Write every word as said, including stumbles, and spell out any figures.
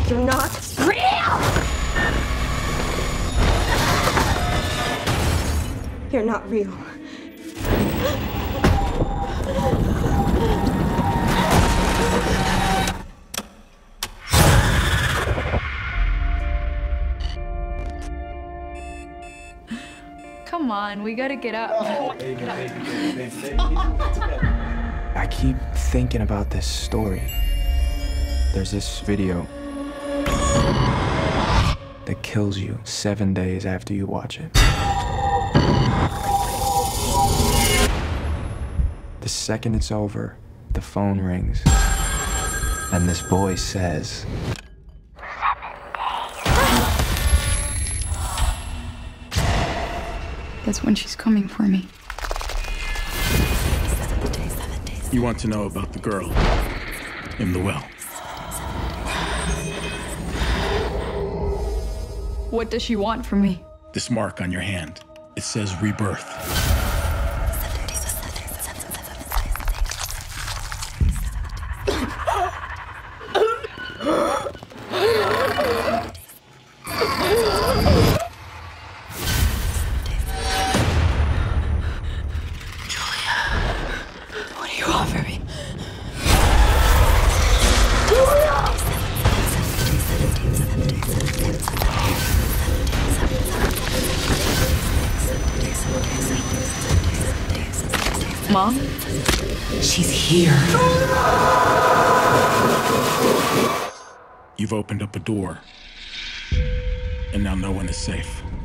You're not real! You're not real. Come on, we gotta get up. Oh, baby, baby, baby, baby, baby. I keep thinking about this story. There's this video that kills you seven days after you watch it. The second it's over, the phone rings, and this voice says, That's when she's coming for me. You want to know about the girl in the well. What does she want from me? This mark on your hand, it says rebirth. Mom? She's here. You've opened up a door, and now no one is safe.